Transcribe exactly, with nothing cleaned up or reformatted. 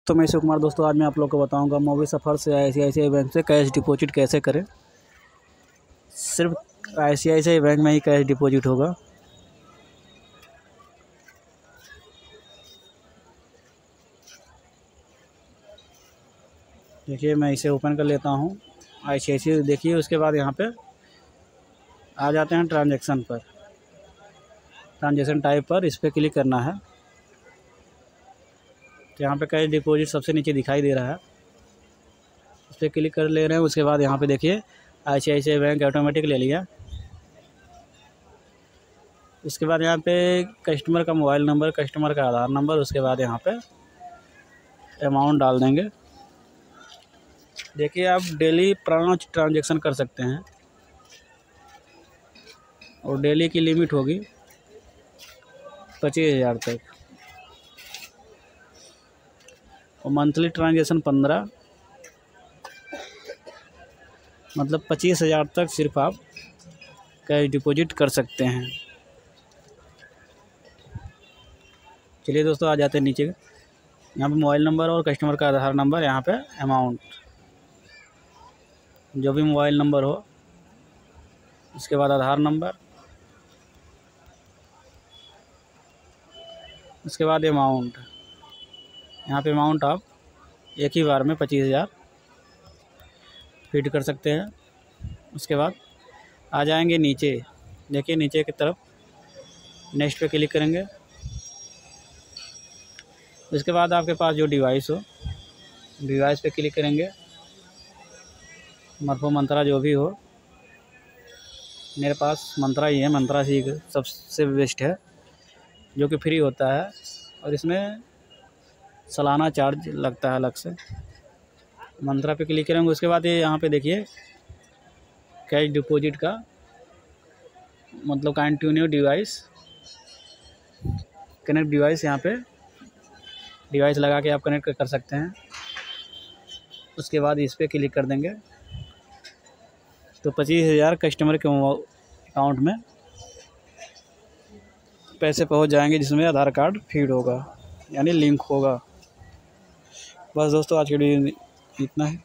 तो मैं शिव कुमार दोस्तों, आज मैं आप लोग को बताऊंगा मोबी सफ़र से I C I C I bank से कैश डिपॉजिट कैसे करें। सिर्फ आई C I C I bank में ही कैश डिपॉजिट होगा। देखिए, मैं इसे ओपन कर लेता हूं आई सी आई सी आई। देखिए, उसके बाद यहाँ पे आ जाते हैं ट्रांजैक्शन पर, ट्रांजैक्शन टाइप पर इस पर क्लिक करना है। तो यहाँ पे कैश डिपॉजिट सबसे नीचे दिखाई दे रहा है, उस पर क्लिक कर ले रहे हैं। उसके बाद यहाँ पे देखिए आई C I C I bank automatic ले लिया। उसके बाद यहाँ पे कस्टमर का मोबाइल नंबर, कस्टमर का आधार नंबर, उसके बाद यहाँ पे अमाउंट डाल देंगे। देखिए, आप डेली पाँच ट्रांजैक्शन कर सकते हैं और डेली की लिमिट होगी पच्चीस हज़ार तक और मंथली ट्रांजैक्शन पंद्रह, मतलब पच्चीस हज़ार तक सिर्फ आप कैश डिपॉजिट कर सकते हैं। चलिए दोस्तों, आ जाते हैं नीचे। यहाँ पे मोबाइल नंबर और कस्टमर का आधार नंबर, यहाँ पे अमाउंट, जो भी मोबाइल नंबर हो, उसके बाद आधार नंबर, उसके बाद अमाउंट। यहाँ पे अमाउंट आप एक ही बार में पच्चीस हज़ार फीड कर सकते हैं। उसके बाद आ जाएंगे नीचे। देखिए, नीचे की तरफ नेक्स्ट पे क्लिक करेंगे। उसके बाद आपके पास जो डिवाइस हो, डिवाइस पे क्लिक करेंगे। मरफो मंत्रा जो भी हो, मेरे पास मंत्रा ही है। मंत्रा ही सबसे बेस्ट है, जो कि फ्री होता है और इसमें सालाना चार्ज लगता है अलग से। मंत्रा पे क्लिक करेंगे। उसके बाद ये यहाँ पे देखिए कैश डिपॉजिट का मतलब कंटिन्यू डिवाइस, कनेक्ट डिवाइस, यहाँ पे डिवाइस लगा के आप कनेक्ट कर सकते हैं। उसके बाद इस पर क्लिक कर देंगे तो पच्चीस हज़ार कस्टमर के अकाउंट में पैसे पहुंच जाएंगे, जिसमें आधार कार्ड फीड होगा, यानी लिंक होगा। बस दोस्तों, आज की वीडियो इतना है।